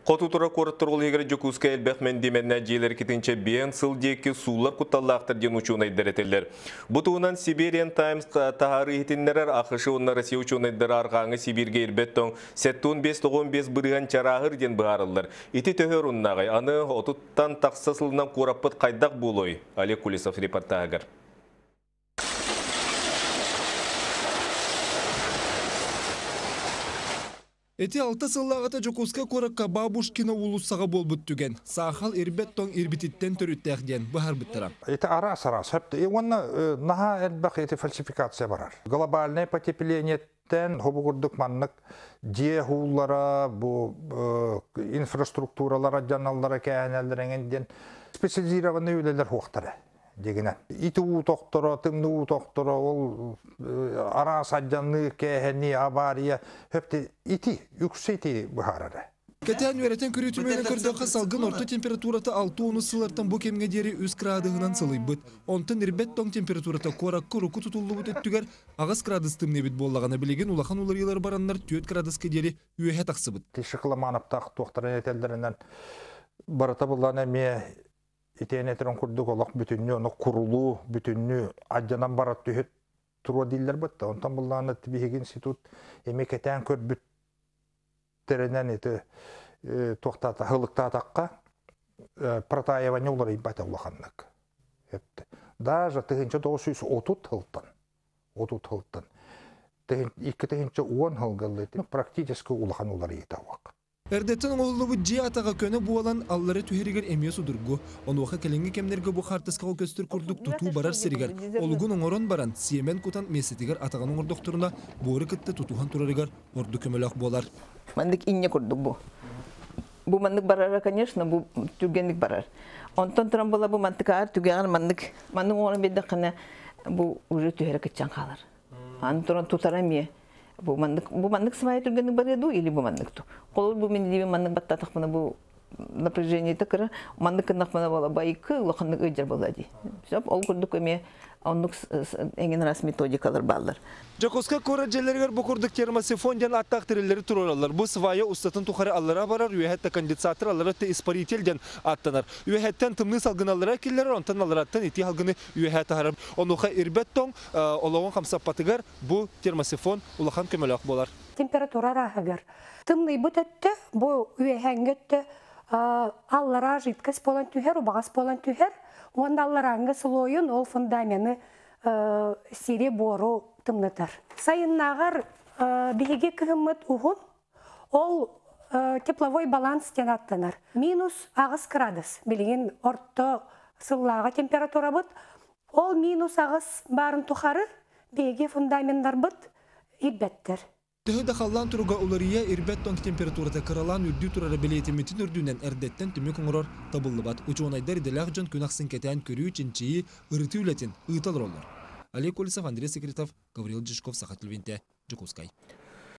Қотутура қорыттырғыл егері Жокуска әлбәқмен деменне жейлер кетінче бейін сыл дейкі сулар құтталлақтыр ден учуынайдар етелер. Бұтуынан Siberian Times тағары етінлерер ақышы онна Россия учуынайдар арғаңы Сибирге елбеттон 7-15-15 бұрыған чарағыр ден бұғарылыр. Ити төхер ұннағай, аны отуттан тақсасылынан қораппыт қайдақ болой. Олег Кулисов репортажыр. Эти алты сыллағыта Жокуска коракка бабушкина улуссаға бол бүттіген. Сақал ирбеттон ирбититтен түріттәғден бұхар бүттірам. Это арас. Онна наға әлбәқ еті фальсификация барар. Глобальное потеплениеттен хобугурдук маннык же хуллара, инфраструктуралара, жаналлара кәйәнәлдереңенден специализированный үйлелер хуқтары. Дегенен. Ити тоқтыра, тымны тоқтыра, ол ара саджанны, кәйәні, авария, хөпті ити, үксети бұхарары. Кәтән веретен күрітімені көрдіққа салғын орта температураты 6-10 сылартан бұ кемге дері 3 градығынан сылый бұд. Онтын ирбеттон температураты қораққы руку тұтулы бұд өттігер ағыз градыстымне бит болағаны білеген улахан улар елар баранлар 4 градысқа дері үйе тақсы бұд. Тешіқыламаныптақ тоқтырын етелдерінен барыта бұлланы ме итенетерін күрдік олақ бүтінні, оны құрылу бүтінні аджанан барат түйет тұруа дейлер бұд. Онтан бұлланы Тибихик институт емекетен көр бүттерінен еті тоқтата, ғылықта атаққа протаеване олар импаты олақанлық. Даже 1930 ғылттан. 2010 ғылғылы практически олақан олар ете ауақ. Эрдеттен оғылы же атаға көні буалан аллары түйерігер әмие судырғы. Оны оқа кәленгі кемнерге бұ қартысқау көстір күрдік тұту барар серігер. Олығын оңырын баран сиемен күтан месетігер атаған оңыр доқтырына бұғыры күтті тұтуған тұрарығар орды көмеліқ болар. Мандық инне күрдік бұ. Бұ мандық барара, конечно, бұ түргендік барар. Онтан тұран бола бұ мандықар түргеғар мандық оңырын беді қана бұ ұжы түйері күтчен қалар. Антыран тұтара мие. Бу мандык свай түргенник бар еду или бу мандыкту. Колор бу мен диве мандык баттатак мына бу напряжение такыра мандык нахмана бола байкы лохандык ыжар болади. Все ол курдук эме ондук эңен рас методикалар баллар. Жокуска кора желергер бу курдук термосифон жан аттак тирелери туралар. Бу свая устатын тухары аллара барар, үйәтте конденсатор аллара те испаритель жан аттанар. Үйәттен тымны салгыналара киллер онтан аллараттан ити алгыны үйәтте харам. Онуха ирбеттон ологон хамсапатыгар бу термосифон улахан көмөлөк болар. Температура рахагар. Тымны бүтетте бу үйәнгетте аллара житкес болан түһер, багас болан түһер. Онда аллараңы слойын ол фундамені сире бору тымнытар. Сайыннағар биге кығымыт уғын, ол тепловой баланс тен аттанар. Минус ағыз градус, білген орто сыллаға температура бұд. Ол минус ағыз барын тұқары биге фундаменттар бұд ирбеттер. Төхөді қаллан тұруға олария ирбеттон температурата қыралан үрді тұрары білетіметін үрдінен әрдеттен түмі күңірор табылы бат. Учуонайдар иделақ жон күнақсын кәтән көрі үшіншейі ұрыты үлетін ұйталыр олар. Олег Кулисов, Андрей Секретов, Гаврил Джишков, Сахат Львинте, Жокускай.